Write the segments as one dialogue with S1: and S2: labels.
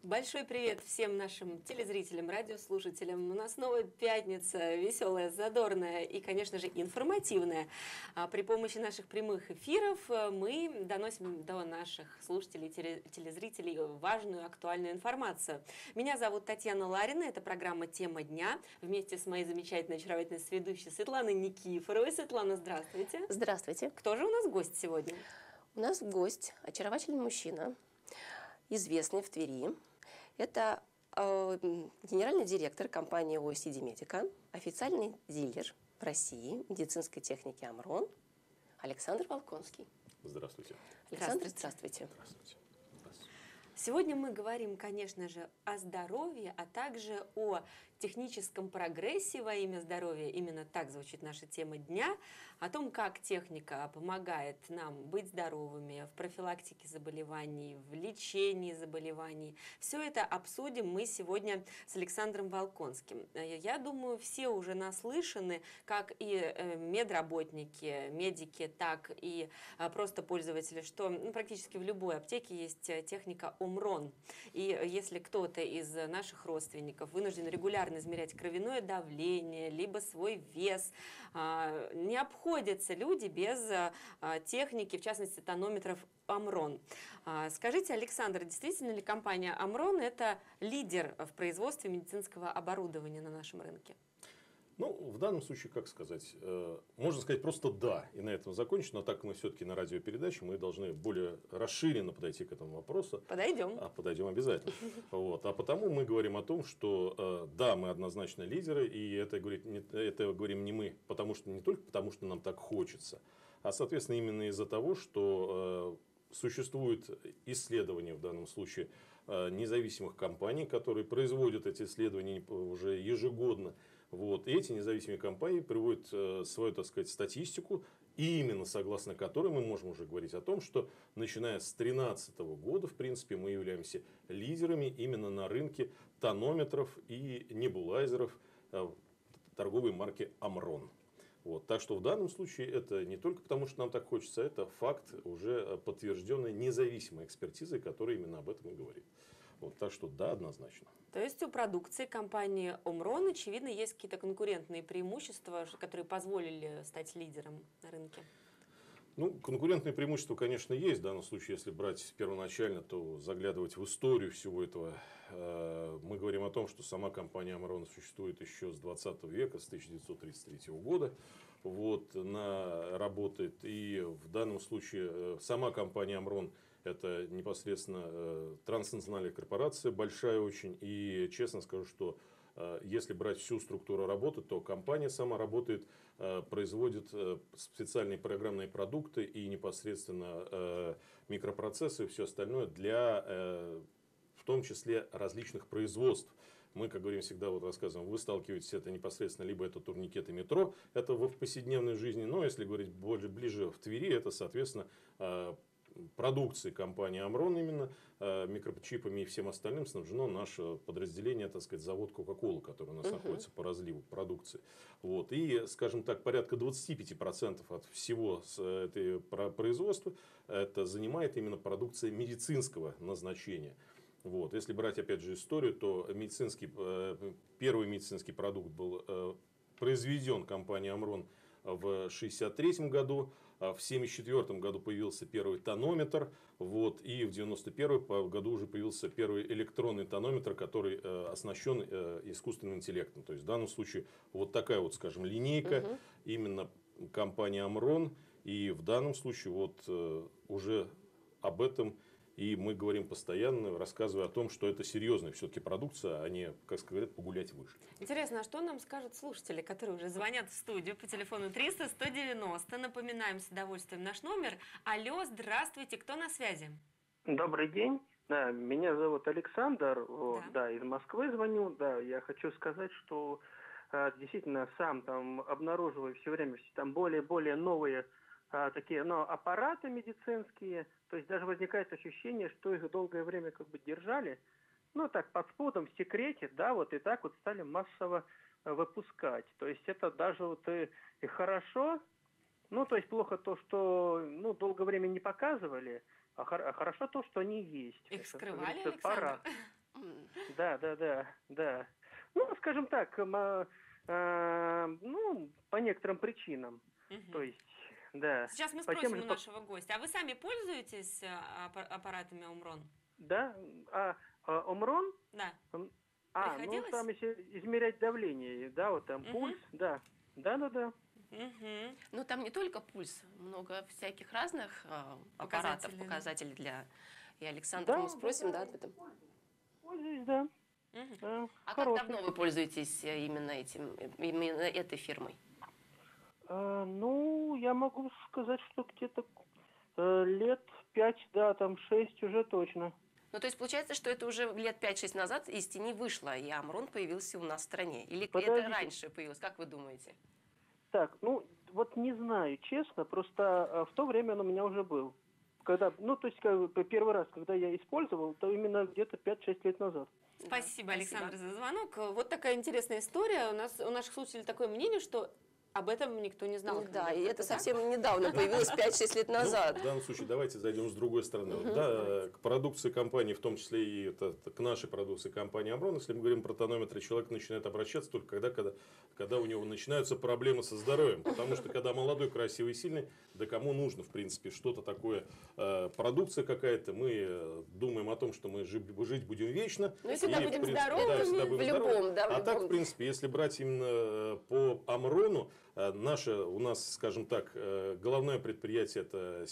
S1: Большой привет всем нашим телезрителям, радиослушателям. У нас снова пятница, веселая, задорная и, конечно же, информативная. При помощи наших прямых эфиров мы доносим до наших слушателей, телезрителей важную, актуальную информацию. Меня зовут Татьяна Ларина, это программа «Тема дня». Вместе с моей замечательной, очаровательной соведущей Светланой Никифоровой. Светлана, здравствуйте.
S2: Здравствуйте.
S1: Кто же у нас гость сегодня?
S2: У нас гость, очаровательный мужчина, известный в Твери. Это генеральный директор компании OECD Medica, официальный дилер в России медицинской техники «Амрон» Александр Волконский.
S3: Здравствуйте.
S2: Александр, здравствуйте.
S3: Здравствуйте.
S1: Сегодня мы говорим, конечно же, о здоровье, а также о техническом прогрессе во имя здоровья. Именно так звучит наша тема дня. О том, как техника помогает нам быть здоровыми в профилактике заболеваний, в лечении заболеваний. Все это обсудим мы сегодня с Александром Волконским. Я думаю, все уже наслышаны, как и медработники, медики, так и просто пользователи, что практически в любой аптеке есть техника Омрон. И если кто-то из наших родственников вынужден регулярно измерять кровяное давление, либо свой вес, не обходятся люди без техники, в частности, тонометров Омрон. Скажите, Александр, действительно ли компания Омрон это лидер в производстве медицинского оборудования на нашем рынке?
S3: Ну, в данном случае, как сказать, можно сказать просто да, и на этом закончить, но так мы все-таки на радиопередаче, мы должны более расширенно подойти к этому вопросу.
S1: Подойдем.
S3: Подойдем обязательно. А потому мы говорим о том, что да, мы однозначно лидеры, и это говорим не мы, не только потому, что нам так хочется, а, соответственно, именно из-за того, что существуют исследования, в данном случае, независимых компаний, которые производят эти исследования уже ежегодно. И эти независимые компании приводят свою, так сказать, статистику, и именно согласно которой мы можем уже говорить о том, что начиная с 2013 года, в принципе, мы являемся лидерами именно на рынке тонометров и небулайзеров торговой марки Омрон. Так что в данном случае это не только потому, что нам так хочется, это факт, уже подтвержденной независимой экспертизой, которая именно об этом и говорит. Так что да, однозначно.
S1: То есть у продукции компании Омрон, очевидно, есть какие-то конкурентные преимущества, которые позволили стать лидером на рынке?
S3: Конкурентные преимущества, конечно, есть. В данном случае, если брать первоначально, то заглядывать в историю всего этого. Мы говорим о том, что сама компания Омрон существует еще с 20 века, с 1933 года. Она работает. И в данном случае сама компания Омрон это непосредственно транснациональная корпорация, большая очень. И честно скажу, что если брать всю структуру работы, то компания сама работает, производит специальные программные продукты и непосредственно микропроцессы и все остальное для, в том числе, различных производств. Мы, как говорим, всегда рассказываем, вы сталкиваетесь это непосредственно, либо это турникеты метро, это в повседневной жизни, но если говорить ближе в Твери, это, соответственно, продукции компании Омрон именно, микрочипами и всем остальным снабжено наше подразделение, так сказать, завод Coca-Cola, который у нас находится по разливу продукции. И, скажем так, порядка 25% от всего этой производства это занимает именно продукция медицинского назначения. Если брать, опять же, историю, то первый медицинский продукт был произведен компанией Омрон в 1963 году, в 1974 году появился первый тонометр, и в 1991 году уже появился первый электронный тонометр, который оснащен искусственным интеллектом. То есть в данном случае такая скажем, линейка именно компании Омрон, и в данном случае уже об этом и мы говорим постоянно, рассказывая о том, что это серьезная все-таки продукция, а не, как говорят, погулять вышли.
S1: Интересно, а что нам скажут слушатели, которые уже звонят в студию по телефону 300-190? Напоминаем с удовольствием наш номер. Алло, здравствуйте, кто на связи?
S4: Добрый день. Да, меня зовут Александр, из Москвы звоню. Да, я хочу сказать, что действительно сам там обнаруживаю все время там более новые такие аппараты медицинские. То есть даже возникает ощущение, что их долгое время держали, так под спудом, в секрете, и так стали массово выпускать. То есть это даже и хорошо, то есть плохо то, что долгое время не показывали, а хорошо то, что они есть.
S1: Их скрывали,
S4: Александр? Да. Ну, скажем так, ну, по некоторым причинам. То есть, да.
S1: Сейчас мы спросим у нашего гостя. А вы сами пользуетесь аппаратами Omron?
S4: Да. Omron?
S1: Да.
S4: Ну,
S1: Приходилось?
S4: там если измерять давление, да, вот там пульс, да. Да.
S2: Ну, там не только пульс, много всяких разных аппаратов, показателей для... И Александра мы спросим, да, об этом?
S4: Пользуюсь, да.
S2: А как давно вы пользуетесь именно этой фирмой?
S4: Ну, я могу сказать, что где-то лет 5, да, там 6 уже точно.
S2: Ну, то есть получается, что это уже лет 5-6 назад из тени вышло, и Omron появился у нас в стране? Или это раньше появилось? Как вы думаете?
S4: Так, ну, вот не знаю, честно, просто в то время он у меня уже был. Когда, ну, то есть первый раз, когда я использовал, то именно где-то 5-6 лет назад.
S1: Спасибо, Александр, за звонок. Вот такая интересная история. У наших слушателей такое мнение, что об этом никто не знал.
S2: Да, и это совсем недавно появилось, 5-6 лет назад.
S3: В данном случае давайте зайдем с другой стороны. Да, к продукции компании, в том числе и к нашей продукции компании Omron, если мы говорим про тонометры, человек начинает обращаться только когда у него начинаются проблемы со здоровьем. Потому что когда молодой, красивый, сильный, да кому нужно, в принципе, что-то такое, продукция какая-то, мы думаем о том, что мы жить будем вечно.
S2: Ну и всегда будем здоровыми в любом, да.
S3: А так, в принципе, если брать именно по Omron, у нас, скажем так, головное предприятие – это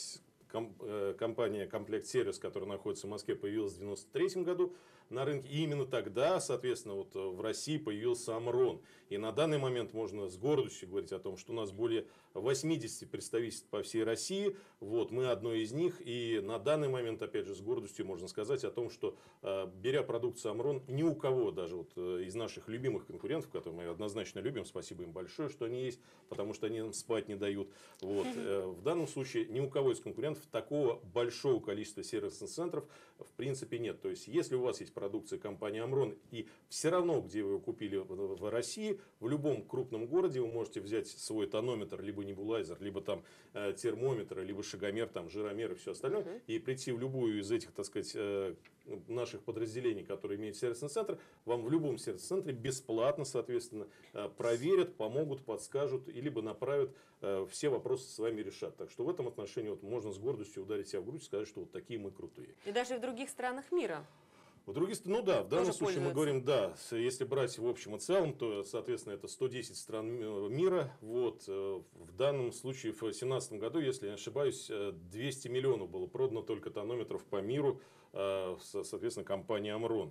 S3: компания «Комплект Сервис», которая находится в Москве, появилась в 1993 году на рынке. И именно тогда, соответственно, вот в России появился Omron. И на данный момент можно с гордостью говорить о том, что у нас более 80 представительств по всей России. Вот, мы одно из них. И на данный момент, опять же, с гордостью можно сказать о том, что, беря продукцию Omron, ни у кого даже вот из наших любимых конкурентов, которые мы однозначно любим, спасибо им большое, что они есть, потому что они нам спать не дают. Вот, в данном случае ни у кого из конкурентов такого большого количества сервисных центров в принципе нет. То есть, если у вас есть продукция компании Omron, и все равно, где вы ее купили в России, в любом крупном городе вы можете взять свой тонометр, либо небулайзер, либо там термометр, либо шагомер, там жиромер и все остальное, и прийти в любую из этих, так сказать, наших подразделений, которые имеют сервисный центр, вам в любом сервисном центре бесплатно, соответственно, проверят, помогут, подскажут, и либо направят, все вопросы с вами решат. Так что в этом отношении вот можно с гордостью ударить себя в грудь и сказать, что вот такие мы крутые.
S1: И даже в других странах мира.
S3: В других, ну да, в данном случае мы говорим, да, если брать в общем и целом, то, соответственно, это 110 стран мира. Вот, в данном случае в 2017 году, если не ошибаюсь, 200 миллионов было продано только тонометров по миру, соответственно, компании Omron.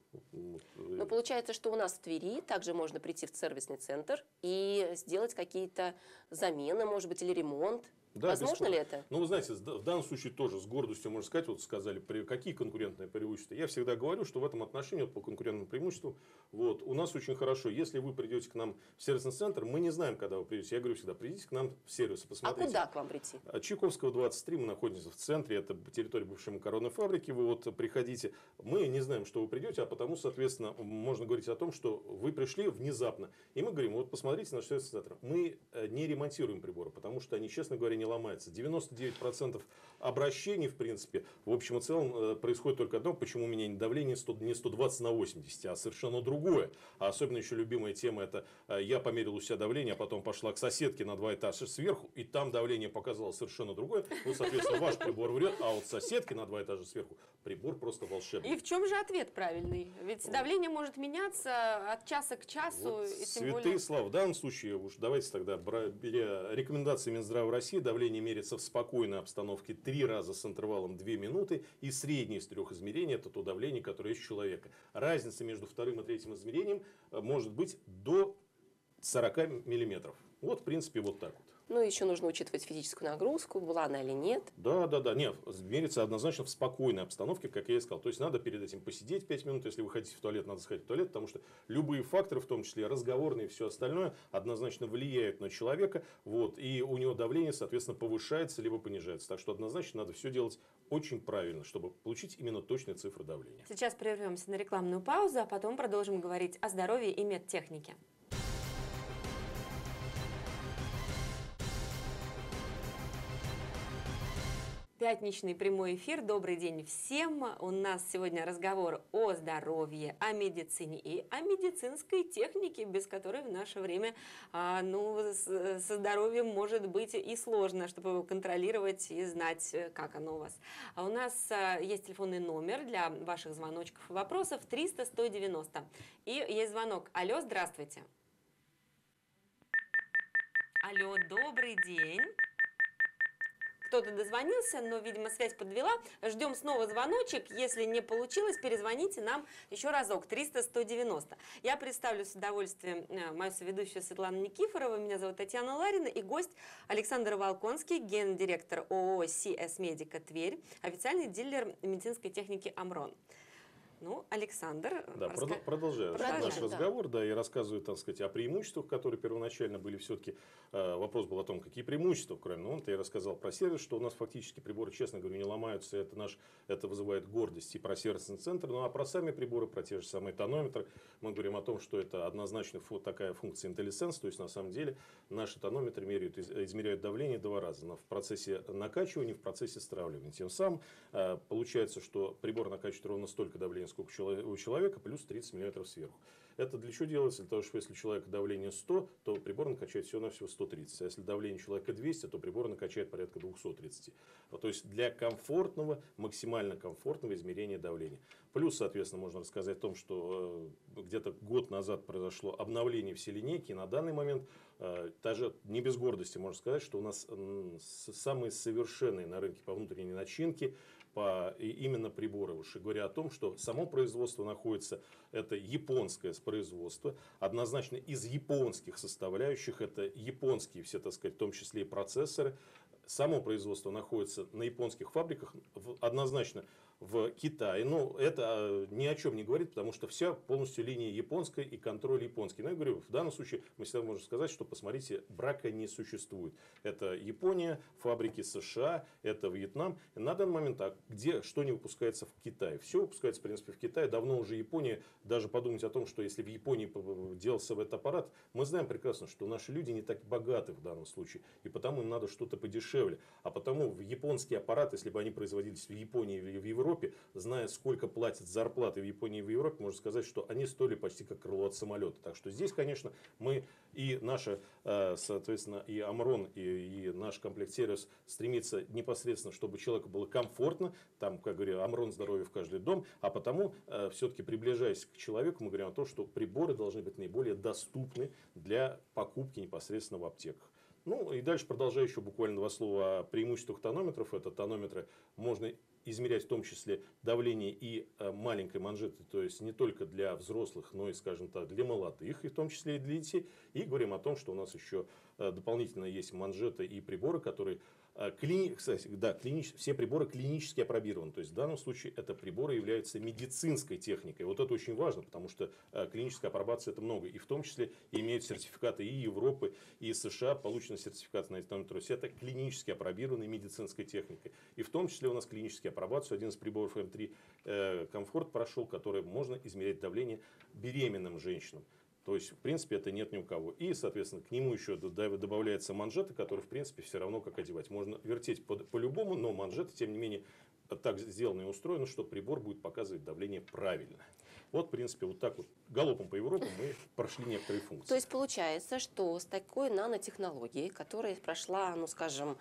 S2: Но получается, что у нас в Твери также можно прийти в сервисный центр и сделать какие-то замены, может быть, или ремонт. Да, возможно ли это?
S3: Ну, вы знаете, в данном случае тоже с гордостью можно сказать, вот сказали, какие конкурентные преимущества. Я всегда говорю, что в этом отношении, вот, по конкурентному преимуществу, вот, у нас очень хорошо. Если вы придете к нам в сервисный центр, мы не знаем, когда вы придете. Я говорю всегда, придите к нам в сервис, посмотрите.
S2: А куда к вам прийти?
S3: Чайковского, 23, мы находимся в центре, это территория бывшей макаронной фабрики. Вы вот приходите, мы не знаем, что вы придете, а потому, соответственно, можно говорить о том, что вы пришли внезапно. И мы говорим, вот посмотрите наш сервисный центр. Мы не ремонтируем приборы, потому что они, честно говоря, не ломаются. 99% обращений, в принципе, в общем и целом происходит только одно, почему у меня давление не 120 на 80, а совершенно другое. А особенно еще любимая тема, это я померил у себя давление, а потом пошла к соседке на 2 этажа сверху, и там давление показало совершенно другое. Ну, соответственно, ваш прибор врет, а вот соседки на 2 этажа сверху прибор просто волшебный.
S1: И в чем же ответ правильный? Ведь давление может меняться от часа к часу.
S3: Вот,
S1: и тем
S3: святые
S1: более...
S3: слова. В данном случае, уж давайте тогда, беря рекомендации Минздрава России, давление мерится в спокойной обстановке 3 раза с интервалом 2 минуты, и среднее из 3 измерений – это то давление, которое есть у человека. Разница между 2-м и 3-м измерением может быть до 40 миллиметров. Вот, в принципе, вот так вот.
S2: Ну, еще нужно учитывать физическую нагрузку, была она или нет.
S3: Да. Нет, мерится однозначно в спокойной обстановке, как я и сказал. То есть, надо перед этим посидеть 5 минут. Если вы хотите в туалет, надо сходить в туалет, потому что любые факторы, в том числе разговорные и все остальное, однозначно влияют на человека. Вот, и у него давление, соответственно, повышается либо понижается. Так что однозначно надо все делать очень правильно, чтобы получить именно точные цифры давления.
S1: Сейчас прервемся на рекламную паузу, а потом продолжим говорить о здоровье и медтехнике. Пятничный прямой эфир. Добрый день всем. У нас сегодня разговор о здоровье, о медицине и о медицинской технике, без которой в наше время со здоровьем может быть и сложно, чтобы его контролировать и знать, как оно у вас. А у нас есть телефонный номер для ваших звоночков и вопросов 300-190. И есть звонок. Алло, здравствуйте. Алло, добрый день. Кто-то дозвонился, но, видимо, связь подвела. Ждем снова звоночек. Если не получилось, перезвоните нам еще разок. 300-190. Я представлю с удовольствием мою соведущую Светлану Никифорову. Меня зовут Татьяна Ларина. И гость Александр Волконский, гендиректор ООО CS Medica Тверь, официальный дилер медицинской техники «Амрон». Ну, Александр...
S3: Да, продолжаю наш разговор, да, и рассказываю, так сказать, о преимуществах, которые первоначально были все-таки. Вопрос был о том, какие преимущества, кроме того, я рассказал про сервис, что у нас фактически приборы, честно говоря, не ломаются, это вызывает гордость и про сервисный центр, ну а про сами приборы, про те же самые тонометры, мы говорим о том, что это однозначно такая функция IntelliSense, то есть на самом деле наши тонометры измеряют давление 2 раза, в процессе накачивания, в процессе стравливания. Тем самым получается, что прибор накачивает ровно столько давления, сколько у человека, плюс 30 мм сверху. Это для чего делается? Для того, что если у человека давление 100, то прибор накачает всего-навсего 130. А если давление человека 200, то прибор накачает порядка 230. То есть для комфортного, максимально комфортного измерения давления. Плюс, соответственно, можно рассказать о том, что где-то год назад произошло обновление всей линейки. И на данный момент, даже не без гордости, можно сказать, что у нас самые совершенные на рынке по внутренней начинке, именно приборы, уж говоря о том, что само производство находится, это японское производство, однозначно из японских составляющих, это японские все, так сказать, в том числе и процессоры. Само производство находится на японских фабриках, однозначно в Китае. Но это ни о чем не говорит, потому что вся полностью линия японская и контроль японский. Но я говорю, в данном случае мы всегда можем сказать, что, посмотрите, брака не существует. Это Япония, фабрики США, это Вьетнам. И на данный момент что не выпускается в Китае? Все выпускается, в принципе, в Китае. Давно уже Япония, даже подумать о том, что если в Японии делался этот аппарат, мы знаем прекрасно, что наши люди не так богаты в данном случае. И потому им надо что-то подешевле. А потому в японский аппарат, если бы они производились в Японии или в Европе, зная, сколько платят зарплаты в Японии и в Европе, можно сказать, что они стоили почти как крыло от самолета. Так что здесь, конечно, мы и наша, соответственно, и Амрон, и наш комплект-сервис стремится непосредственно, чтобы человеку было комфортно. Там, как говорю, Амрон здоровье в каждый дом. А потому, все-таки приближаясь к человеку, мы говорим о том, что приборы должны быть наиболее доступны для покупки непосредственно в аптеках. Ну и дальше продолжаю еще буквально 2 слова о преимуществах тонометров. Это тонометры можно измерять в том числе давление и маленькой манжеты, то есть не только для взрослых, но и, скажем так, для молодых, и в том числе и для детей. И говорим о том, что у нас еще дополнительно есть манжеты и приборы, которые кстати, да, все приборы клинически апробированы. То есть в данном случае это приборы являются медицинской техникой. Вот это очень важно, потому что клиническая апробация это много. И в том числе имеют сертификаты и Европы, и США, получены сертификаты на эти тонометры. То есть это клинически апробированной медицинской техникой. И в том числе у нас клиническая апробацию. Один из приборов М3 Комфорт прошел, который можно измерять давление беременным женщинам. То есть, в принципе, это нет ни у кого. И, соответственно, к нему еще добавляется манжеты, которые, в принципе, все равно как одевать. Можно вертеть по-любому, но манжеты, тем не менее, так сделано и устроено, что прибор будет показывать давление правильно. Вот, в принципе, вот так вот галопом по Европе мы прошли некоторые функции.
S2: То есть получается, что с такой нанотехнологией, которая прошла, ну скажем,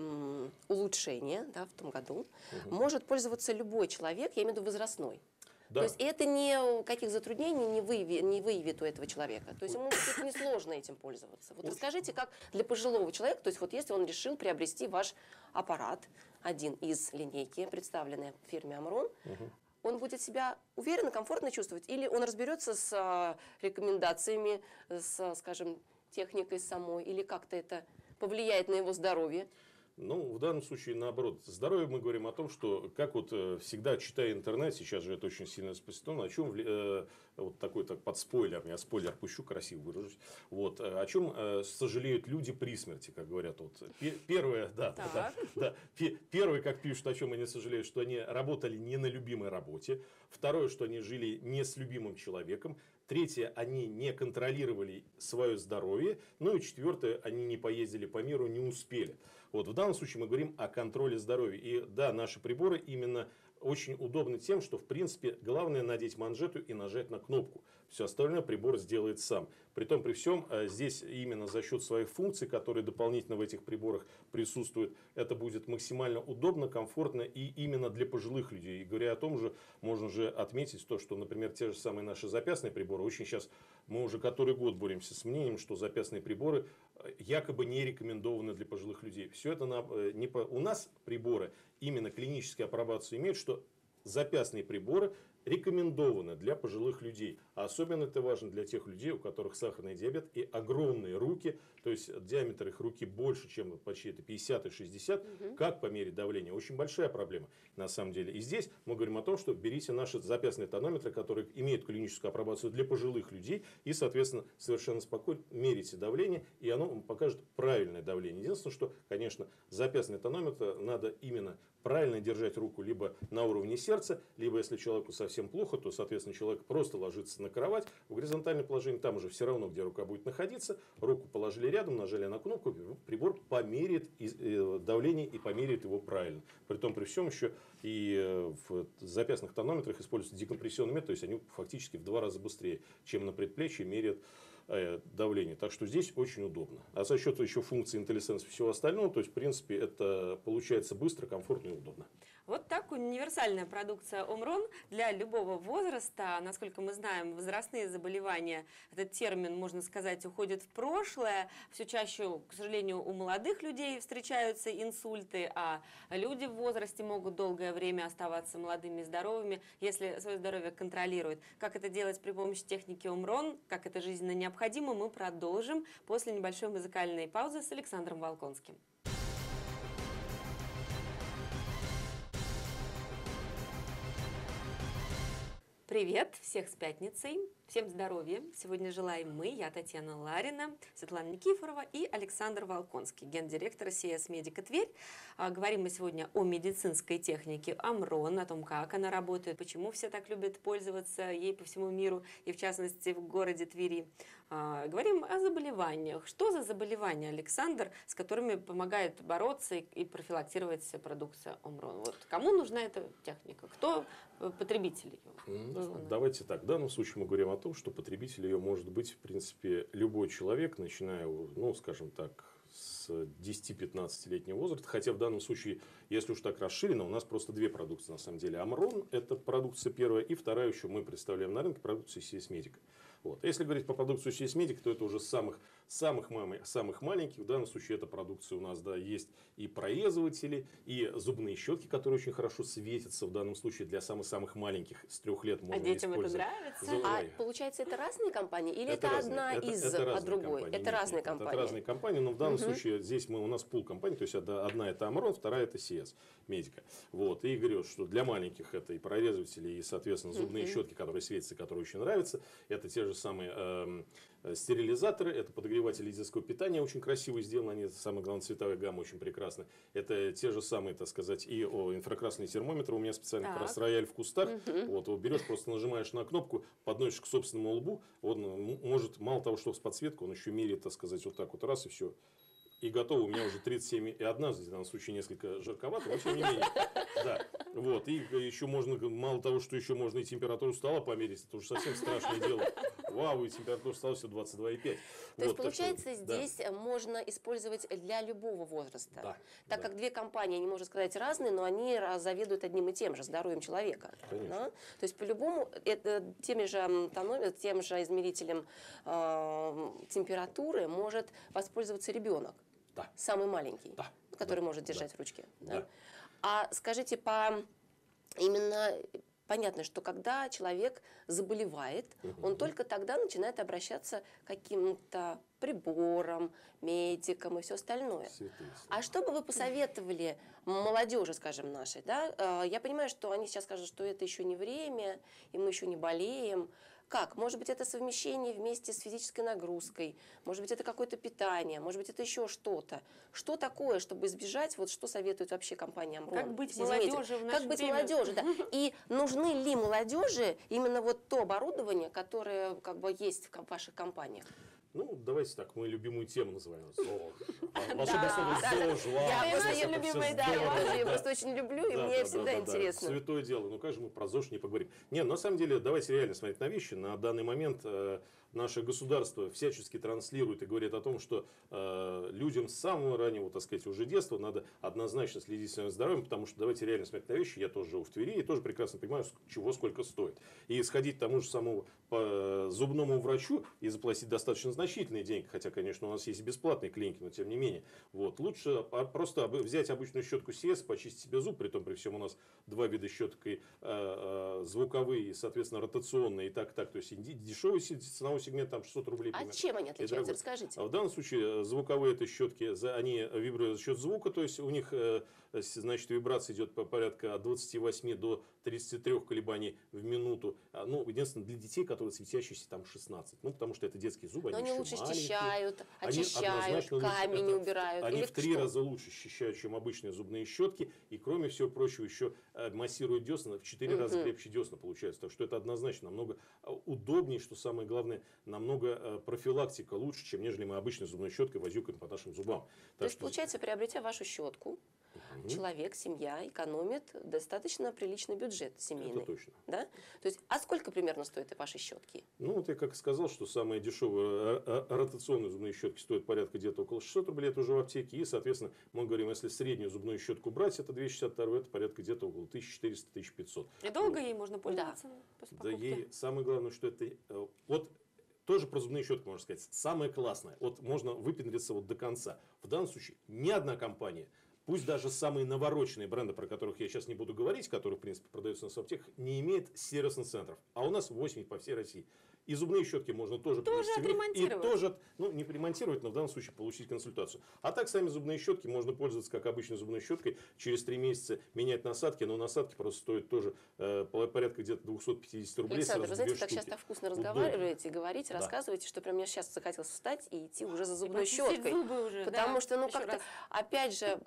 S2: улучшение, да, в том году, может пользоваться любой человек, я имею в виду возрастной. Да. То есть это никаких затруднений не выявит у этого человека. То есть ему будет несложно этим пользоваться. Вот расскажите, как для пожилого человека, то есть вот если он решил приобрести ваш аппарат, один из линейки, представленной в фирме Амрон, он будет себя уверенно, комфортно чувствовать? Или он разберется с рекомендациями, с, скажем, техникой самой? Или как-то это повлияет на его здоровье?
S3: Ну, в данном случае, наоборот, здоровье мы говорим о том, что, как вот всегда, читая интернет, сейчас же это очень сильно распространено, о чем, вот такой под спойлер, я спойлер пущу, красиво выражусь, вот, о чем сожалеют люди при смерти, как говорят. Вот. Первое, первое, как пишут, о чем они сожалеют, что они работали не на любимой работе. Второе, что они жили не с любимым человеком. Третье, они не контролировали свое здоровье. Ну и четвертое, они не поездили по миру, не успели. Вот в данном случае мы говорим о контроле здоровья. И да, наши приборы именно очень удобны тем, что в принципе главное надеть манжету и нажать на кнопку. Все остальное прибор сделает сам. Притом при всем здесь именно за счет своих функций, которые дополнительно в этих приборах присутствуют, это будет максимально удобно, комфортно и именно для пожилых людей. И говоря о том же, можно же отметить то, что, например, те же самые наши запястные приборы, очень сейчас мы уже который год боремся с мнением, что запястные приборы якобы не рекомендованы для пожилых людей. Все это у нас приборы именно клиническую апробацию имеют, что запястные приборы рекомендованы для пожилых людей. А особенно это важно для тех людей, у которых сахарный диабет и огромные руки, то есть диаметр их руки больше, чем почти 50 и 60. Как померить давление? Очень большая проблема на самом деле. И здесь мы говорим о том, что берите наши запястные тонометры, которые имеют клиническую апробацию для пожилых людей, и, соответственно, совершенно спокойно мерите давление, и оно вам покажет правильное давление. Единственное, что, конечно, запястный тонометр надо именно правильно держать руку либо на уровне сердца, либо если человеку совсем плохо, то, соответственно, человек просто ложится на кровать в горизонтальном положении, там уже все равно, где рука будет находиться, руку положили рядом, нажали на кнопку, прибор померяет давление и померяет его правильно. Притом при всем еще и в запястных тонометрах используется декомпрессионный метод, то есть они фактически в 2 раза быстрее, чем на предплечье меряют давление. Так что здесь очень удобно. А за счет еще функции IntelliSense и всего остального, то есть в принципе это получается быстро, комфортно и удобно.
S1: Вот так универсальная продукция Омрон для любого возраста. Насколько мы знаем, возрастные заболевания, этот термин, можно сказать, уходит в прошлое. Все чаще, к сожалению, у молодых людей встречаются инсульты, а люди в возрасте могут долгое время оставаться молодыми и здоровыми, если свое здоровье контролируют. Как это делать при помощи техники Омрон, как это жизненно необходимо, мы продолжим после небольшой музыкальной паузы с Александром Волконским. Привет! Всех с пятницей! Всем здоровья! Сегодня желаем мы, я Татьяна Ларина, Светлана Никифорова и Александр Волконский, гендиректор CS Medica Тверь. Говорим мы сегодня о медицинской технике Омрон, о том, как она работает, почему все так любят пользоваться ей по всему миру и в частности в городе Твери. Говорим о заболеваниях. Что за заболевания, Александр, с которыми помогает бороться и профилактировать продукция Омрон? Вот кому нужна эта техника? Кто потребитель ее?
S3: Давайте так. В данном случае мы говорим о том, что потребитель ее может быть, в принципе, любой человек, начиная, ну, скажем так, с 10-15-летнего возраста. Хотя в данном случае, если уж так расширено, у нас просто 2 продукции на самом деле. Омрон – это продукция первая, и вторая еще мы представляем на рынке продукцию CS Medica. Вот. Если говорить по продукцию CS Medica, то это уже самых маленьких. В данном случае эта продукция у нас есть и прорезыватели, и зубные щетки, которые очень хорошо светятся. В данном случае для самых маленьких с 3 лет можно
S1: детям
S3: использовать.
S1: это нравится?
S2: А получается, это разные компании или это одна из другой?
S3: Компании.
S2: Это разные компании.
S3: Это разные компании, но в данном случае здесь у нас пул компаний, то есть одна это Омрон, вторая это CS Medica. Вот. И говорю, что для маленьких это и прорезыватели, и, соответственно, зубные щетки, которые светятся, которые очень нравятся. Это те же самые стерилизаторы, это подогреватели детского питания, очень красиво сделаны, они, самое главное, цветовая гамма очень прекрасна. Это те же самые, так сказать, и инфракрасные термометры, у меня специально как раз рояль в кустах, вот, его берешь, просто нажимаешь на кнопку, подносишь к собственному лбу, он может, мало того, что с подсветкой, он еще меряет, так сказать, вот так вот раз и все. И готово, у меня уже 37,1, в данном случае несколько жарковато, но тем не менее. Да. Вот. И еще можно, мало того, что еще можно и температуру стола померить, это уже совсем страшное дело. Вау, и температура стола все 22,5.
S2: То есть, получается, здесь можно использовать для любого возраста.
S3: Да,
S2: так как 2 компании, они, можно сказать, разные, но они заведуют одним и тем же, здоровьем человека. Да? То есть, по-любому, тем же измерителем температуры может воспользоваться ребенок.
S3: Да.
S2: Самый маленький,
S3: да.
S2: который может держать в ручке.
S3: Да.
S2: Да? А скажите, понятно, что когда человек заболевает, он только тогда начинает обращаться к каким-то приборам, медикам и все остальное. А что бы вы посоветовали молодежи, скажем, нашей? Да? Я понимаю, что они сейчас скажут, что это еще не время, и мы еще не болеем. Как? Может быть, это совмещение вместе с физической нагрузкой, может быть, это какое-то питание, может быть, это еще что-то. Что такое, чтобы избежать, вот что советует вообще компания Амрон?
S1: Как быть молодежи в наше
S2: Как быть
S1: время?
S2: молодежи, да. И нужны ли молодежи именно вот то оборудование, которое как бы есть в ваших компаниях?
S3: Ну, давайте так, мы любимую тему называем ЗОЖ. Волшебное слово ЗОЖ.
S2: Я просто очень люблю, и мне всегда интересно.
S3: Святое дело. Ну, как же мы про ЗОЖ не поговорим? Не, на самом деле, давайте реально смотреть на вещи. На данный момент наше государство всячески транслирует и говорит о том, что людям с самого раннего, так сказать, уже детства надо однозначно следить за своим здоровьем, потому что давайте реально смотреть на вещи. Я тоже живу в Твери и тоже прекрасно понимаю, чего сколько стоит. И сходить тому же самому по зубному врачу и заплатить достаточно значительные деньги, хотя, конечно, у нас есть и бесплатные клиники, но тем не менее. Вот. Лучше просто взять обычную щетку CS, почистить себе зуб, при том, при всем у нас два вида щеток, звуковые и, соответственно, ротационные, и так. То есть дешевый ценовой сегмент, там 600 рублей.
S2: А чем они отличаются? Расскажите.
S3: В данном случае звуковые это щетки, они вибрируют за счет звука, то есть у них, значит, вибрация идет по порядка от 28 до 33 колебаний в минуту. Ну, единственное, для детей, которые светящиеся, там 16. Ну, потому что это детские зубы,
S2: но
S3: они
S2: лучше
S3: еще маленькие.
S2: счищают, очищают, камень
S3: лучше,
S2: убирают.
S3: Они
S2: или
S3: в 3 раза лучше счищают, чем обычные зубные щетки. И, кроме всего прочего, еще массируют десна, в 4 раза крепче десна получается. Так что это однозначно намного удобнее, что самое главное, намного профилактика лучше, чем нежели мы обычной зубной щеткой возюкаем по нашим зубам.
S2: То есть, получается, приобретя вашу щетку, человек, семья экономит достаточно приличный бюджет семейный.
S3: Это точно.
S2: Да? То есть, а сколько примерно стоят ваши щетки?
S3: Ну, вот я как сказал, что самые дешевые ротационные зубные щетки стоят порядка где-то около 600 рублей, это уже в аптеке. И, соответственно, мы говорим, если среднюю зубную щетку брать, это 262, это порядка где-то около 1400-1500.
S1: И долго ей можно пользоваться?
S3: Да, ей самое главное, что это... Вот тоже про зубные щетки можно сказать. Самое классное. Вот можно выпендриться вот до конца. В данном случае ни одна компания, пусть даже самые навороченные бренды, про которых я сейчас не буду говорить, которые, в принципе, продаются у нас в аптеках, не имеет сервисных центров. А у нас 8 по всей России. И зубные щетки можно тоже
S1: отремонтировать.
S3: И тоже, ну, не ремонтировать, но в данном случае получить консультацию. А так сами зубные щетки можно пользоваться как обычной зубной щеткой. Через 3 месяца менять насадки, но насадки просто стоят тоже порядка где-то 250 рублей.
S2: Александр, вы знаете, так сейчас так вкусно разговариваете, говорите, рассказываете, что прям мне сейчас захотелось встать и идти уже за зубной щеткой.
S1: Уже,
S2: потому что, ну, как-то, опять же,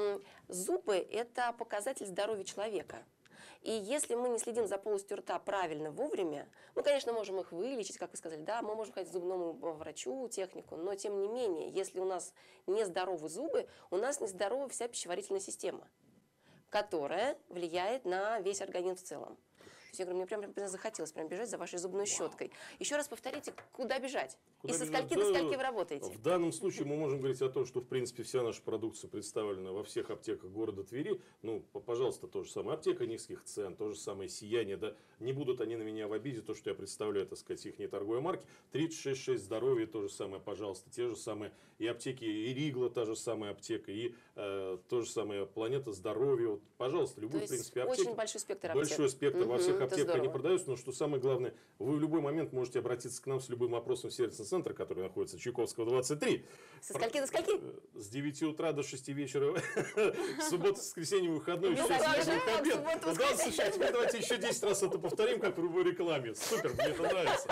S2: зубы – это показатель здоровья человека. И если мы не следим за полостью рта правильно, вовремя, мы, конечно, можем их вылечить, как вы сказали, да, мы можем ходить к зубному врачу, технику, но, тем не менее, если у нас нездоровы зубы, у нас нездорова вся пищеварительная система, которая влияет на весь организм в целом. То есть я говорю, мне прям захотелось прям бежать за вашей зубной щеткой. Еще раз повторите, куда бежать? И со скольки до скольки вы работаете?
S3: В данном случае мы можем говорить о том, что, в принципе, вся наша продукция представлена во всех аптеках города Твери. Ну, пожалуйста, то же самое. Аптека низких цен, то же самое «Сияние». Да? Не будут они на меня в обиде, то, что я представляю, так сказать, их торговые марки. 366 «Здоровье», то же самое, пожалуйста. Те же самые и аптеки, и Ригла, та же самая аптека, и то же самое «Планета здоровья». Вот, пожалуйста, любой, в принципе, аптеки.
S2: Очень большой спектр аптек.
S3: Большой спектр во всех аптеках они продаются, но что самое главное, вы в любой момент можете обратиться к нам с любым вопросом в сервисный центр, который находится Чайковского, 23.
S2: Со скольки до скольки?
S3: С 9 утра до 6 вечера. Суббота, воскресенье, выходной. Да, слушай, а теперь давайте еще 10 раз это повторим, как в любой рекламе. Супер, мне это нравится.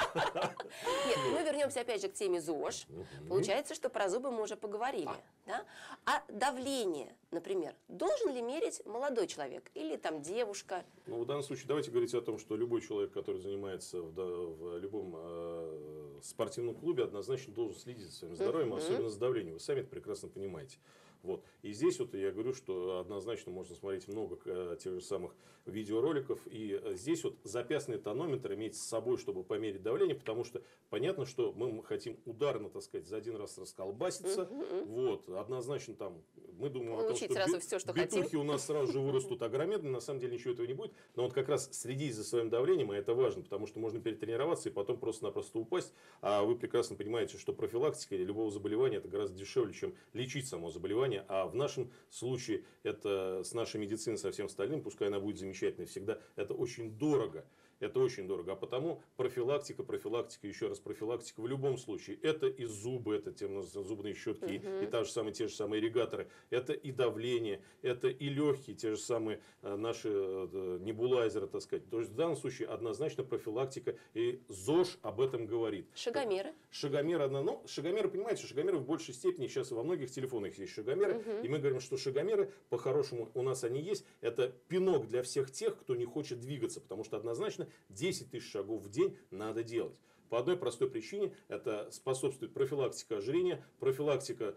S2: Нет, мы вернемся опять же к теме ЗОЖ. Получается, что про зубы мы уже поговорили. Да? А давление, например, должен ли мерить молодой человек или там девушка?
S3: Ну, в данном случае давайте говорить о том, что любой человек, который занимается в любом спортивном клубе, однозначно должен следить за своим здоровьем, особенно за давлением. Вы сами это прекрасно понимаете. Вот. И здесь вот я говорю, что однозначно можно смотреть много тех же самых видеороликов. И здесь вот запястный тонометр иметь с собой, чтобы померить давление, потому что понятно, что мы хотим ударно, так сказать, за один раз расколбаситься. Вот. Однозначно там мы думаем о том, что битухи у нас сразу же вырастут огроменные, на самом деле ничего этого не будет. Но вот как раз следить за своим давлением, и это важно, потому что можно перетренироваться и потом просто-напросто упасть. А вы прекрасно понимаете, что профилактика любого заболевания это гораздо дешевле, чем лечить само заболевание. А в нашем случае это с нашей медициной, со всем остальным, пускай она будет замечательной всегда, это очень дорого. это очень дорого. А потому профилактика, еще раз профилактика в любом случае. Это и зубы, это зубные щетки, и те же самые ирригаторы. Это и давление, это и легкие, те же самые наши небулайзеры, так сказать. То есть в данном случае однозначно профилактика, и ЗОЖ об этом говорит.
S2: Шагомеры?
S3: Шагомеры, понимаете, шагомеры в большей степени сейчас во многих телефонах есть шагомеры. И мы говорим, что шагомеры, по-хорошему, у нас они есть. Это пинок для всех тех, кто не хочет двигаться. Потому что однозначно 10 тысяч шагов в день надо делать. По одной простой причине: это способствует профилактика ожирения, профилактика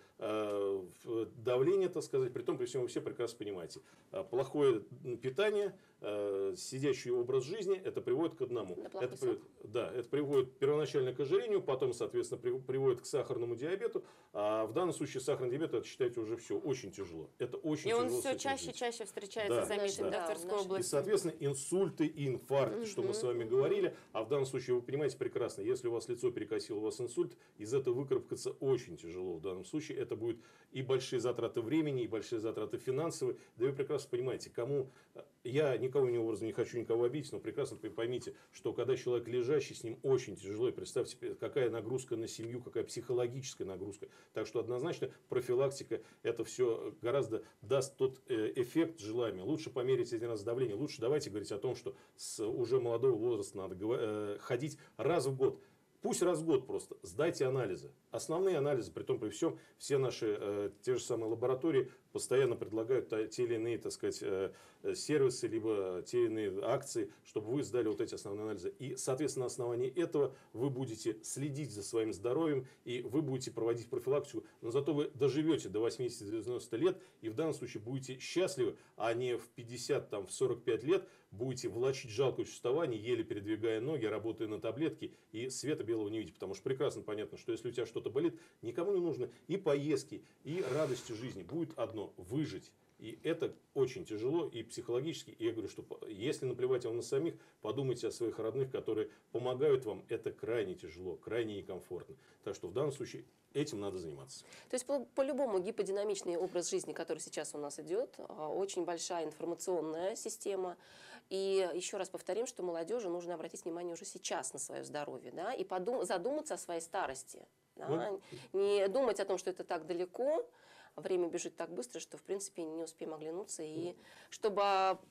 S3: давления, так сказать. При том, при всем, вы все прекрасно понимаете, плохое питание, сидячий образ жизни, это приводит к одному. Это приводит первоначально к ожирению, потом, соответственно, приводит к сахарному диабету. А в данном случае сахарный диабет, это, считайте, уже все очень тяжело. Это очень тяжело.
S1: И он все чаще и чаще встречается, заметим, в Тверской области.
S3: И, соответственно, инсульты и инфаркты, что мы с вами говорили. А в данном случае, вы понимаете прекрасно, если у вас лицо перекосило, у вас инсульт, из этого выкарабкаться очень тяжело. В данном случае это будет и большие затраты времени, и большие затраты финансовые. Да вы прекрасно понимаете, кому... Я никого не хочу никого обидеть, но прекрасно поймите, что когда человек лежащий, с ним очень тяжело. И представьте, какая нагрузка на семью, какая психологическая нагрузка. Так что однозначно профилактика, это все гораздо даст тот эффект желаемый. Лучше померить один раз давление. Лучше давайте говорить о том, что с уже молодого возраста надо ходить раз в год. Пусть раз в год просто сдайте анализы. Основные анализы, при том, при всем, все наши те же самые лаборатории постоянно предлагают те или иные, так сказать, сервисы, либо те или иные акции, чтобы вы сдали вот эти основные анализы. И, соответственно, на основании этого вы будете следить за своим здоровьем, и вы будете проводить профилактику. Но зато вы доживете до 80-90 лет, и в данном случае будете счастливы, а не в 50, в 45 лет будете влачить жалкое существование, еле передвигая ноги, работая на таблетки, и света белого не видите. Потому что прекрасно понятно, что если у тебя что-то болит, никому не нужно и поездки, и радости жизни. Будет одно – выжить. И это очень тяжело и психологически. И я говорю, что если наплевать вам на самих, подумайте о своих родных, которые помогают вам. Это крайне тяжело, крайне некомфортно. Так что в данном случае этим надо заниматься.
S2: То есть по-любому гиподинамичный образ жизни, который сейчас у нас идет, очень большая информационная система. И еще раз повторим, что молодежи нужно обратить внимание уже сейчас на свое здоровье, да, и задуматься о своей старости. Да? Не думать о том, что это так далеко. Время бежит так быстро, что, в принципе, не успеем оглянуться. И чтобы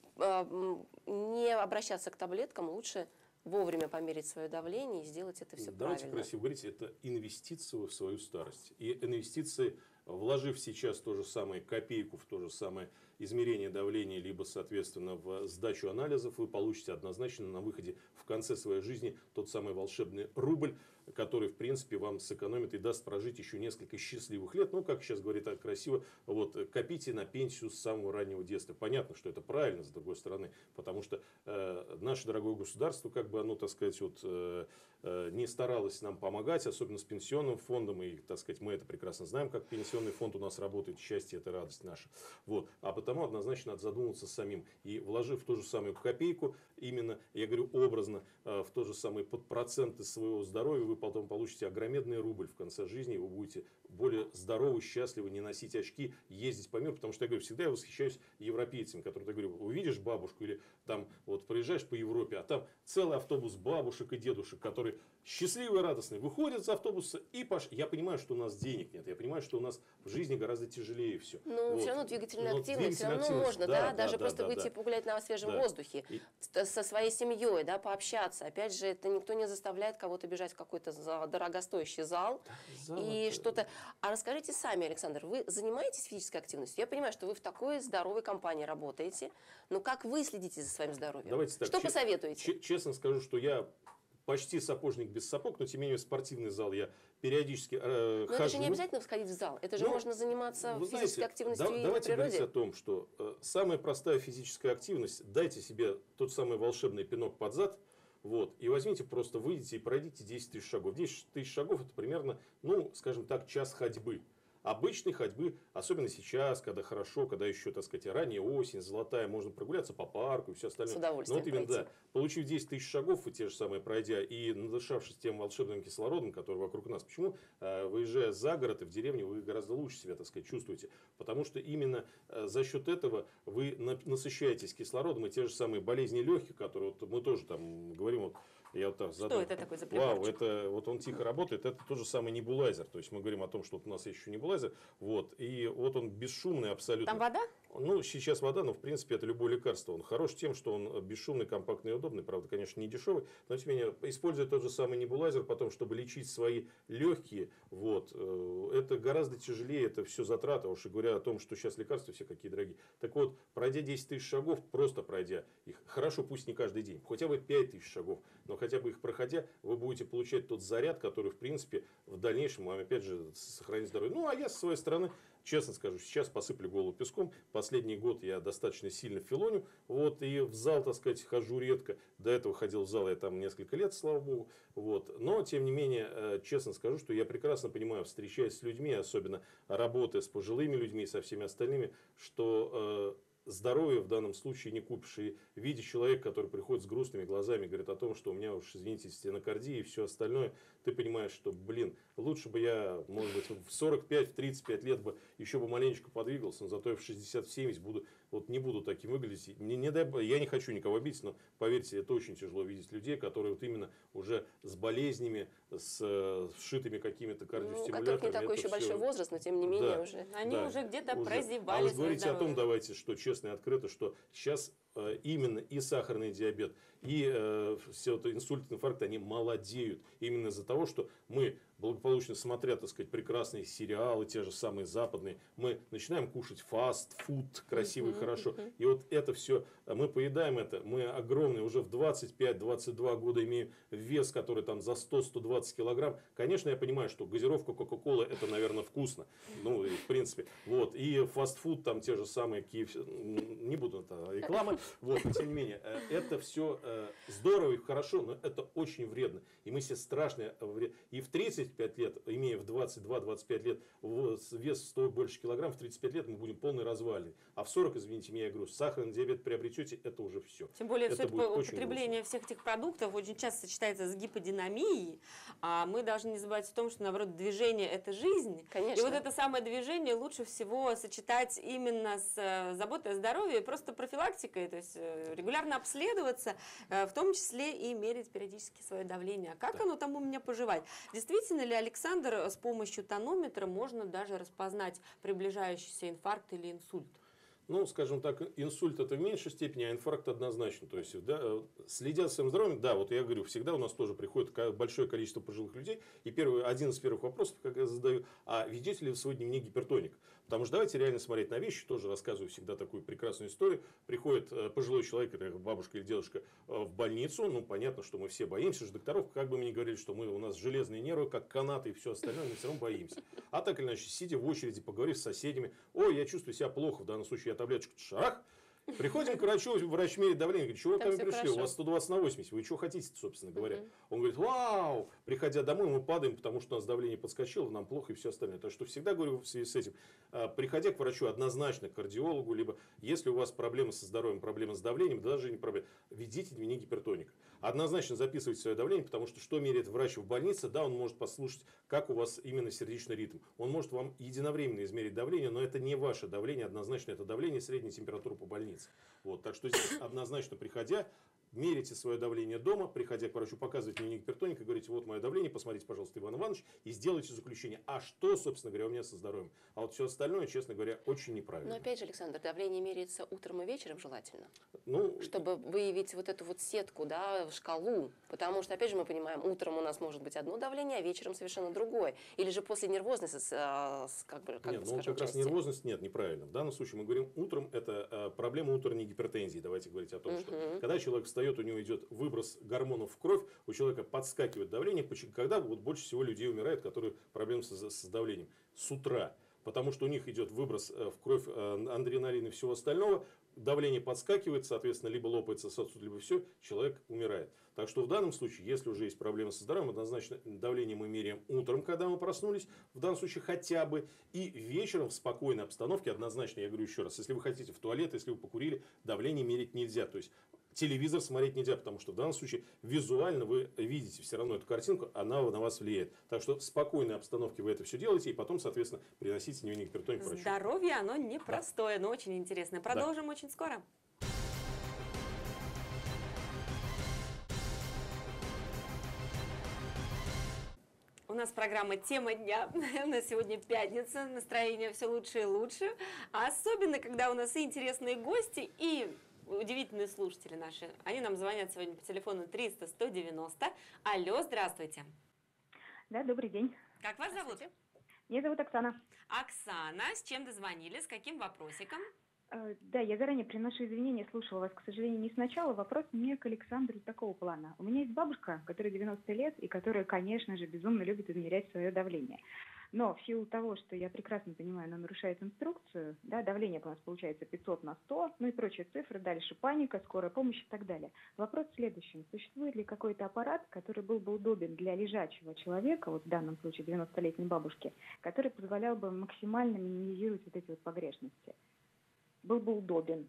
S2: не обращаться к таблеткам, лучше вовремя померить свое давление и сделать это все правильно.
S3: Давайте красиво говорить, это инвестиция в свою старость. И инвестиции, вложив сейчас то же самое копейку в то же самое измерение давления, либо, соответственно, в сдачу анализов, вы получите однозначно на выходе в конце своей жизни тот самый волшебный рубль, который, в принципе, вам сэкономит и даст прожить еще несколько счастливых лет. Ну, как сейчас говорит так красиво, копите на пенсию с самого раннего детства. Понятно, что это правильно, с другой стороны, потому что наше дорогое государство, оно, так сказать, не старалось нам помогать, особенно с пенсионным фондом, и, так сказать, мы это прекрасно знаем, как пенсионный фонд у нас работает, счастье, это радость наша. А потому однозначно надо задуматься самим. И вложив в ту же самую копейку, именно, я говорю образно, в то же самое под проценты своего здоровья, вы потом получите огромный рубль в конце жизни, вы будете более здоровы, счастливы, не носить очки, ездить по миру, потому что, я говорю, всегда я восхищаюсь европейцами, которые, я говорю, увидишь бабушку или проезжаешь по Европе, а там целый автобус бабушек и дедушек, которые счастливые, радостные, выходят из автобуса и пошли. Я понимаю, что у нас денег нет, я понимаю, что у нас в жизни гораздо тяжелее все.
S2: Но все равно двигательная активность, все равно можно, даже просто выйти погулять на свежем воздухе, со своей семьей, пообщаться. Опять же, это никто не заставляет кого-то бежать в какой-то дорогостоящий зал и что-то. А расскажите сами, Александр, вы занимаетесь физической активностью? Я понимаю, что вы в такой здоровой компании работаете, но как вы следите за своим здоровьем?
S3: Давайте так,
S2: что посоветуете?
S3: Честно скажу, что я почти сапожник без сапог, но тем не менее в спортивный зал я периодически хожу.
S2: Но это же не обязательно сходить в зал, это же можно заниматься физической активностью и на
S3: давайте
S2: природе.
S3: говорить о том, что самая простая физическая активность, дайте себе тот самый волшебный пинок под зад, и возьмите, просто выйдите и пройдите 10 тысяч шагов. 10 тысяч шагов это примерно, скажем так, час ходьбы. обычной ходьбы, особенно сейчас, когда хорошо, когда еще, так сказать, ранняя осень, золотая, можно прогуляться по парку и все остальное.
S2: С удовольствием.
S3: Но вот именно, да, получив 10 тысяч шагов, и те же самые пройдя, и надышавшись тем волшебным кислородом, который вокруг нас, почему, выезжая за город и в деревню, вы гораздо лучше себя, так сказать, чувствуете? Потому что именно за счет этого вы насыщаетесь кислородом, и те же самые болезни легких, которые вот мы тоже там говорим, вот, я вот так задал.
S1: Что это такое за приборчик?
S3: Вау, это вот он тихо работает, это тот же самый небулайзер. То есть мы говорим о том, что вот у нас есть еще небулайзер, вот, и вот он бесшумный абсолютно.
S1: Там вода?
S3: Ну, сейчас вода, но в принципе это любое лекарство. Он хорош тем, что он бесшумный, компактный и удобный. Правда, конечно, не дешевый, но тем не менее, используя тот же самый небулайзер, потом, чтобы лечить свои легкие, вот, это гораздо тяжелее, это все затраты. Уж и говоря о том, что сейчас лекарства все какие дорогие. Так вот, пройдя 10 тысяч шагов, просто пройдя их, хорошо, пусть не каждый день, хотя бы 5 тысяч шагов, но хотя бы их проходя, вы будете получать тот заряд, который, в принципе, в дальнейшем вам, опять же, сохранит здоровье. Ну, а я, со своей стороны, честно скажу, сейчас посыплю голову песком. Последний год я достаточно сильно филоню. Вот, и в зал, так сказать, хожу редко. До этого ходил в зал я там несколько лет, слава богу. Вот. Но, тем не менее, честно скажу, что я прекрасно понимаю, встречаясь с людьми, особенно работая с пожилыми людьми и со всеми остальными, что здоровье в данном случае не купишь. И видя человека, который приходит с грустными глазами, говорит о том, что у меня уж, извините, стенокардия и все остальное, ты понимаешь, что, блин, лучше бы я, может быть, в 45, в 35 лет бы еще бы маленечко подвигался, но зато я в 60, в 70 буду, вот не буду таким выглядеть. Я не хочу никого обидеть, но поверьте, это очень тяжело видеть людей, которые вот именно уже с болезнями, с вшитыми какими-то кардиостимуляторами.
S2: У которых не такой еще большой возраст, но тем не менее
S3: да,
S2: уже.
S1: Они уже где-то прозевали.
S3: А вы говорите о том, давайте, что честно и открыто, что сейчас именно и сахарный диабет, и все это инсульт, инфаркт, они молодеют. Именно из-за того, что мы, благополучно смотря, так сказать, прекрасные сериалы, те же самые западные, мы начинаем кушать фастфуд, красивый, хорошо. И вот это все, мы поедаем это, мы огромные, уже в 25-22 года имеем вес, который там за 100-120 килограмм. Конечно, я понимаю, что газировка Кока-Кола, это, наверное, вкусно. Ну, в принципе. Вот. И фастфуд, там те же самые KFC, не буду это рекламы. Вот, но тем не менее, это все здорово и хорошо, но это очень вредно. И мы себе страшно вредно. И в 35 лет, имея в 22-25 лет вес 100 больше килограмм, в 35 лет мы будем полной развалиной. А в 40, извините меня, я говорю, сахарный диабет приобретете, это уже все.
S1: Тем более,
S3: это
S1: все это употребление всех этих продуктов очень часто сочетается с гиподинамией. А мы должны не забывать о том, что, наоборот, движение – это жизнь.
S2: Конечно.
S1: И вот это самое движение лучше всего сочетать именно с заботой о здоровье и просто профилактикой. То есть регулярно обследоваться, в том числе и мерить периодически свое давление. А как оно там у меня поживает? Действительно ли, Александр, с помощью тонометра можно даже распознать приближающийся инфаркт или инсульт?
S3: Ну, скажем так, инсульт это в меньшей степени, а инфаркт однозначно. То есть, да, следя за своим здоровьем, да, вот я говорю, всегда у нас тоже приходит большое количество пожилых людей. И один из первых вопросов, как я задаю, а ведете ли вы свой дневник гипертоника? Потому что давайте реально смотреть на вещи, тоже рассказываю всегда такую прекрасную историю. Приходит пожилой человек, это бабушка или дедушка, в больницу. Ну, понятно, что мы все боимся же докторов, как бы мы ни говорили, что у нас железные нервы, как канаты и все остальное, мы все равно боимся. А так или иначе, сидя в очереди, поговорив с соседями, ой, я чувствую себя плохо, в данном случае я таблеточку шарах. Приходим к врачу, врач меряет давление, говорит, чего вы ко мне пришли,
S2: хорошо.
S3: у вас 120 на 80, вы чего хотите, собственно говоря. Он говорит, вау, приходя домой, мы падаем, потому что у нас давление подскочило, нам плохо и все остальное. Так что всегда говорю в связи с этим, приходя к врачу, однозначно к кардиологу, либо если у вас проблемы со здоровьем, проблемы с давлением, даже не проблемы, ведите дневник гипертоника. Однозначно записывайте свое давление, потому что меряет врач в больнице, да, он может послушать, как у вас именно сердечный ритм. Он может вам единовременно измерить давление, но это не ваше давление, однозначно это давление, средняя температура по больнице. Вот, так что здесь однозначно приходя, мерите свое давление дома, приходя к врачу, показывайте дневник гипертоника, говорите, вот мое давление, посмотрите, пожалуйста, Иван Иванович, и сделайте заключение. А что, собственно говоря, у меня со здоровьем? А вот все остальное, честно говоря, очень неправильно.
S2: Но опять же, Александр, давление меряется утром и вечером желательно,
S3: ну,
S2: чтобы выявить вот эту вот сетку, да, шкалу. Потому что, опять же, мы понимаем, утром у нас может быть одно давление, а вечером совершенно другое. Или же после нервозности,
S3: нет, ну как раз нервозность нет, неправильно. В данном случае мы говорим утром, это проблема утренней гипертензии. Давайте говорить о том, что когда человек встает, у него идет выброс гормонов в кровь, у человека подскакивает давление. Когда вот больше всего людей умирает, которые проблемы с давлением? С утра. Потому что у них идет выброс в кровь адреналина и всего остального, давление подскакивает, соответственно, либо лопается сосуд, либо все, человек умирает. Так что в данном случае, если уже есть проблемы со здоровьем, однозначно давление мы меряем утром, когда мы проснулись, в данном случае хотя бы, и вечером в спокойной обстановке, однозначно, я говорю еще раз, если вы хотите в туалет, если вы покурили, давление мерить нельзя. То есть телевизор смотреть нельзя, потому что в данном случае визуально вы видите все равно эту картинку, она на вас влияет. Так что в спокойной обстановке вы это все делаете, и потом, соответственно, приносите дневник гипертоника врачу.
S1: Здоровье, оно непростое, но очень интересное. Продолжим очень скоро. У нас программа «Тема дня». У нас сегодня пятница, настроение все лучше и лучше. А особенно, когда у нас и интересные гости, и удивительные слушатели наши. Они нам звонят сегодня по телефону 300-190. Алло, здравствуйте.
S5: Да, добрый день.
S1: Как вас зовут?
S5: Меня зовут Оксана.
S1: Оксана, с чем дозвонили, с каким вопросиком?
S5: Да, я заранее приношу извинения, слушала вас, к сожалению, не сначала. Вопрос мне к Александру такого плана. У меня есть бабушка, которой 90 лет, и которая, конечно же, безумно любит измерять свое давление. Но в силу того, что я прекрасно понимаю, она нарушает инструкцию, да, давление у нас получается 500 на 100, ну и прочие цифры, дальше паника, скорая помощь и так далее. Вопрос в следующем. Существует ли какой-то аппарат, который был бы удобен для лежачего человека, вот в данном случае 90-летней бабушки, который позволял бы максимально минимизировать вот эти вот погрешности? Был бы удобен.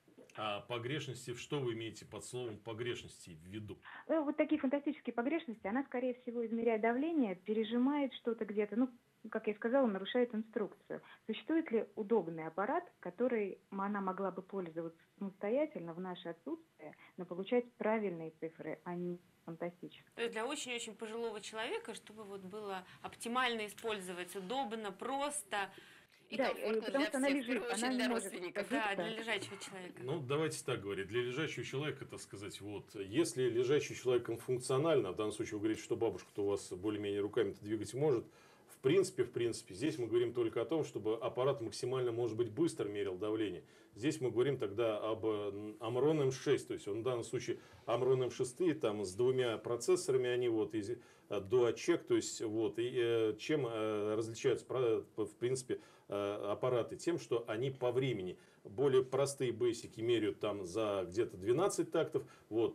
S3: А погрешности, что вы имеете под словом погрешности в виду?
S5: Вот такие фантастические погрешности, она, скорее всего, измеряет давление, пережимает что-то где-то, ну, как я сказала, нарушает инструкцию. Существует ли удобный аппарат, который она могла бы пользоваться самостоятельно в наше отсутствие, но получать правильные цифры, а не фантастические?
S1: То есть для очень-очень пожилого человека, чтобы вот было оптимально использовать, удобно, просто...
S2: И
S5: да,
S2: комфортно
S5: потому
S2: для
S5: что она
S2: всех, в
S5: лежит,
S2: первую
S5: она
S2: очередь
S5: не
S2: для
S5: может
S2: родственников.
S1: Да, для лежачего человека.
S3: Ну, давайте так говорить. Для лежачего человека, так сказать, вот, если лежачий человек функционально, в данном случае вы говорите, что бабушка-то у вас более-менее руками-то двигать может, в принципе, здесь мы говорим только о том, чтобы аппарат максимально, может быть, быстро мерил давление. Здесь мы говорим тогда об Omron M6, то есть он в данном случае Omron M6, там с 2 процессорами они вот из Dual-Check, то есть вот, и чем различаются, в принципе, аппараты? Тем, что они по времени. Более простые бейсики меряют там за где-то 12 тактов, вот,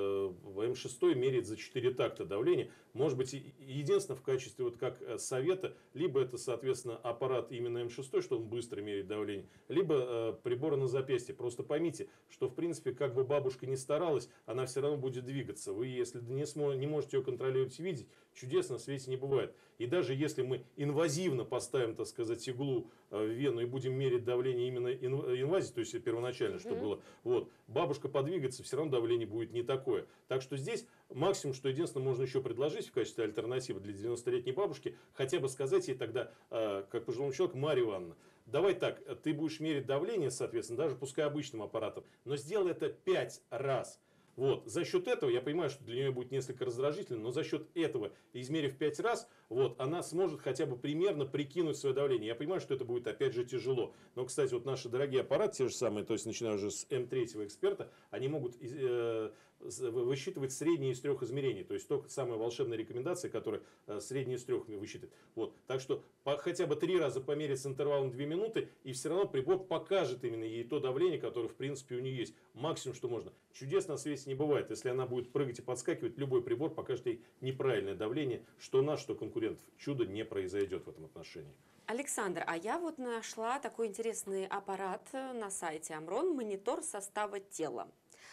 S3: М6 меряет за 4 такта давление. Может быть, единственное в качестве вот как совета, либо это, соответственно, аппарат именно М6, что он быстро меряет давление, либо приборы на запястье. Просто поймите, что в принципе, как бы бабушка ни старалась, она все равно будет двигаться. Вы, если не можете ее контролировать и видеть, чудес на свете не бывает. И даже если мы инвазивно поставим, так сказать, иглу в вену и будем мерить давление именно инвазии, то есть первоначально, что было, вот, бабушка подвигаться, все равно давление будет не такое. Так что здесь максимум, что единственное можно еще предложить в качестве альтернативы для 90-летней бабушки, хотя бы сказать ей тогда, как пожилому человеку: Марья Ивановна, давай так, ты будешь мерить давление, соответственно, даже пускай обычным аппаратом, но сделай это 5 раз. Вот. За счет этого, я понимаю, что для нее будет несколько раздражительно, но за счет этого, измерив 5 раз, вот, она сможет хотя бы примерно прикинуть свое давление. Я понимаю, что это будет опять же тяжело. Но, кстати, вот наши дорогие аппараты, те же самые, то есть начиная уже с М3 эксперта, они могут высчитывать средние из 3 измерений. То есть только самая волшебная рекомендация, которая средние из 3 высчитывает. Вот. Так что хотя бы 3 раза померить с интервалом 2 минуты, и все равно прибор покажет именно ей то давление, которое в принципе у нее есть. Максимум, что можно. Чудес на свете не бывает. Если она будет прыгать и подскакивать, любой прибор покажет ей неправильное давление. Что наш, что конкурентов. Чудо не произойдет в этом отношении.
S1: Александр, а я вот нашла такой интересный аппарат на сайте Omron, монитор состава тела.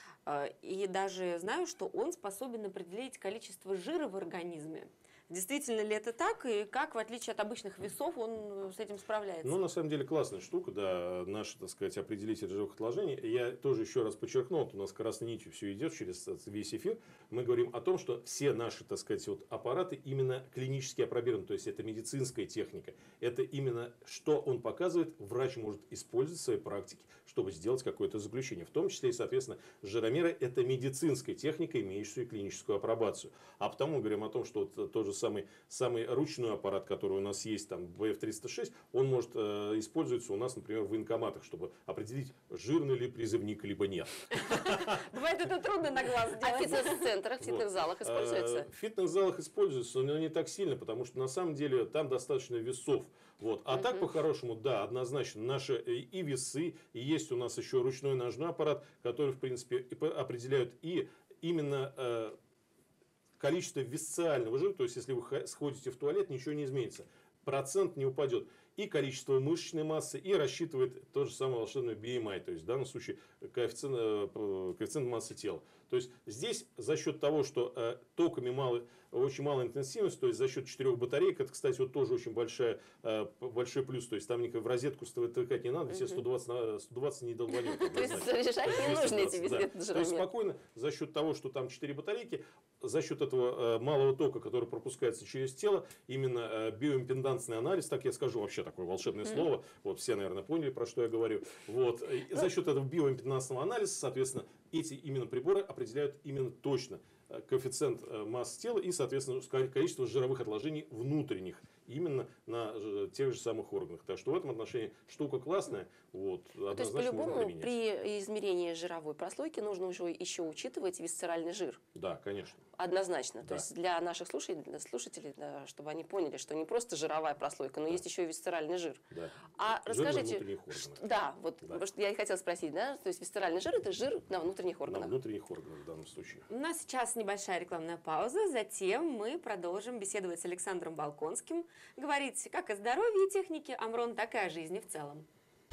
S1: И даже знаю, что он способен определить количество жира в организме. Действительно ли это так, и как, в отличие от обычных весов, он с этим справляется?
S3: Ну, на самом деле, классная штука, да, наши, так сказать, определитель жировых отложений. Я тоже еще раз подчеркнул, вот у нас красной нитью все идет через весь эфир. Мы говорим о том, что все наши, так сказать, вот аппараты именно клинически опробированы, то есть это медицинская техника. Это именно что он показывает, врач может использовать в своей практике, чтобы сделать какое-то заключение. В том числе и, соответственно, жиромеры – это медицинская техника, имеющая клиническую апробацию. А потому мы говорим о том, что вот то же самое самый ручной аппарат, который у нас есть, там, БФ-306, он может использоваться у нас, например, в военкоматах, чтобы определить, жирный ли призывник, либо нет.
S1: Бывает, это трудно на глаз
S2: А в
S1: сделать.
S2: фитнес-центрах, в фитнес-залах используется?
S3: В фитнес-залах используется, но не так сильно, потому что на самом деле там достаточно весов. Вот. А так, по-хорошему, да, однозначно, наши и весы, и есть у нас еще ручной ножной аппарат, который, в принципе, определяют и именно количество висцерального жира, то есть, если вы сходите в туалет, ничего не изменится. Процент не упадет. И количество мышечной массы, и рассчитывает тот же самый волшебный BMI, то есть в данном случае коэффициент массы тела. То есть здесь за счет того, что токами очень малая интенсивность, то есть за счет 4 батареек, это, кстати, вот тоже очень большой плюс, то есть там в розетку втыкать не надо, все 120 не долбанет.
S2: То есть заряжать не нужно эти висят.
S3: То есть спокойно за счет того, что там 4 батарейки, за счет этого малого тока, который пропускается через тело, именно биоимпедансный анализ, так я скажу, вообще такое волшебное слово, вот все, наверное, поняли, про что я говорю. Вот. И за счет этого биоимпедансного анализа, соответственно, эти именно приборы определяют именно точно коэффициент массы тела и, соответственно, количество жировых отложений внутренних именно на тех же самых органах. Так что в этом отношении штука классная. Вот,
S2: то есть по-любому при измерении жировой прослойки нужно уже еще учитывать висцеральный жир.
S3: Да, конечно.
S2: Однозначно.
S3: Да.
S2: То есть для наших слушателей, да, чтобы они поняли, что не просто жировая прослойка, но есть еще и висцеральный жир.
S3: Да.
S2: А
S3: жир
S2: расскажите,
S3: на внутренних органах.
S2: Да, вот потому что я и хотела спросить, да, то есть висцеральный жир — это жир на внутренних органах.
S3: На внутренних органах в данном случае.
S1: У нас сейчас небольшая рекламная пауза, затем мы продолжим беседовать с Александром Балконским, говорить как о здоровье и технике Амрон, так и о жизни в целом.